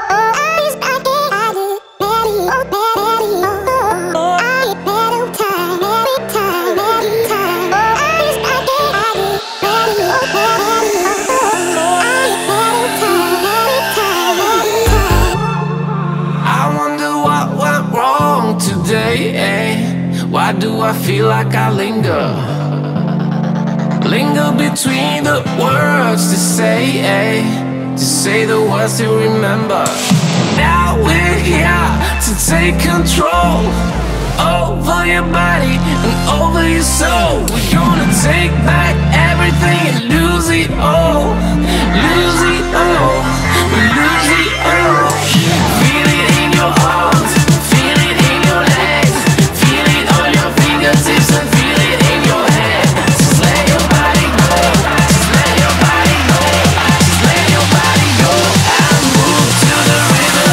Why do I feel like I linger? Linger between the words to say the words to remember. Now we're here to take control over your body and over your soul. We're gonna take back everything and lose it all. Lose it all. We lose it all. Feel it in your arms, feel it in your legs, feel it on your fingertips and feel it in your head. Just let your body go, just let your body go, just let your body go and move to the rhythm.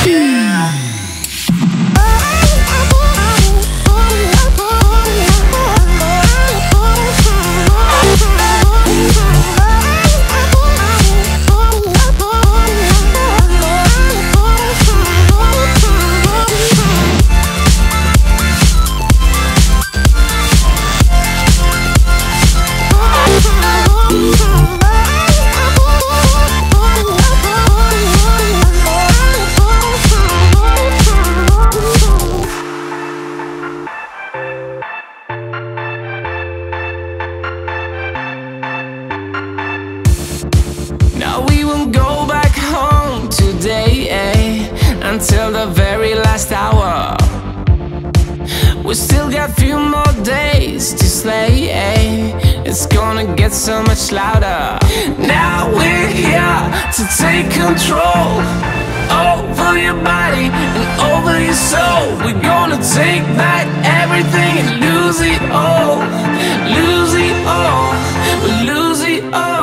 Now we won't go back home today, until the very last hour. We still got few more days to slay, it's gonna get so much louder. Now we're here to take control over your body and over your soul. We're gonna take back everything and lose it all. Lose it all, lose it all.